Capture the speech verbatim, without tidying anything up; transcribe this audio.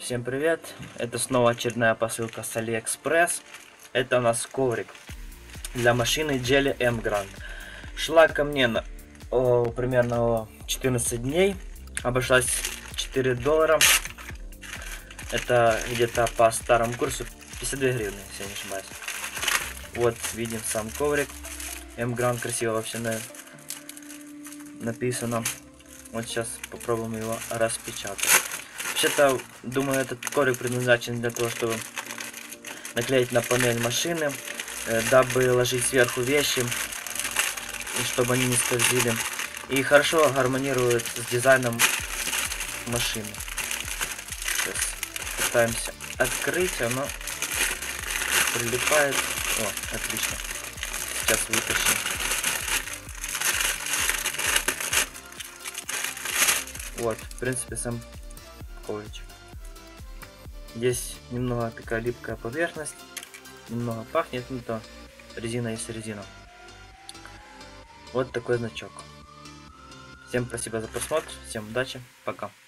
Всем привет! Это снова очередная посылка с Алиэкспресс. Это у нас коврик для машины Geely M Grand. Шла ко мне на, о, примерно четырнадцать дней. Обошлась четыре доллара. Это где-то по старому курсу пятьдесят две гривны, если я не ошибаюсь. Вот видим сам коврик. M Grand красиво вообще на... написано. Вот сейчас попробуем его распечатать. Вообще-то, думаю, этот коврик предназначен для того, чтобы наклеить на панель машины, э, дабы ложить сверху вещи, и чтобы они не скользили. И хорошо гармонирует с дизайном машины. Сейчас пытаемся открыть, оно прилипает. О, отлично. Сейчас вытащим. Вот, в принципе, сам ковричек. Здесь немного такая липкая поверхность, немного пахнет, ну то резина есть резина. Вот такой значок. Всем спасибо за просмотр, всем удачи, пока.